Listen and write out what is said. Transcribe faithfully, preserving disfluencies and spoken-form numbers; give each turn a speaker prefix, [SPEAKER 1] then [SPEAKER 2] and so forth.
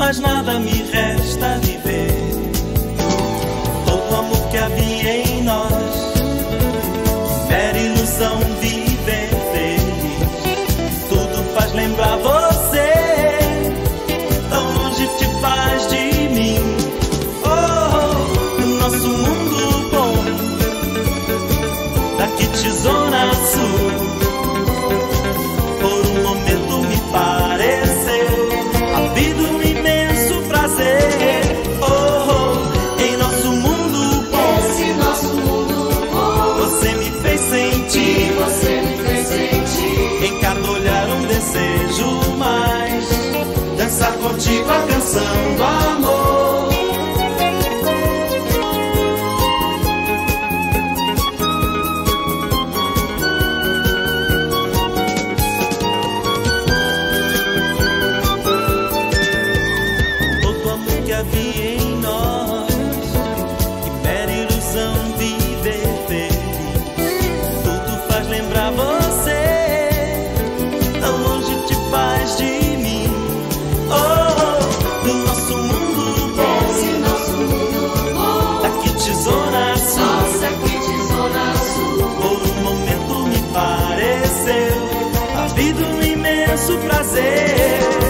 [SPEAKER 1] mais nada me resta viver. Todo o amor que havia em nós, mera ilusão viver feliz. Tudo faz lembrar você, tão longe te faz de mim. Oh, no nosso mundo bom, daqui de Zona Sul. Por um momento me pareceu a vida um imenso prazer. Oh, oh, em nosso mundo bom,
[SPEAKER 2] esse nosso mundo bom,
[SPEAKER 1] você me fez sentir,
[SPEAKER 2] você me fez sentir.
[SPEAKER 1] em cada olhar um desejo mais, dançar contigo a canção do amor. Havia em nós, que mera ilusão viver feliz. Tudo faz lembrar você, tão longe te faz de mim. Oh, do nosso mundo bom,
[SPEAKER 2] Esse nosso mundo bom,
[SPEAKER 1] daqui de Zona Sul.
[SPEAKER 2] nossa, aqui de Zona Sul.
[SPEAKER 1] Por um momento me pareceu a vida um imenso prazer.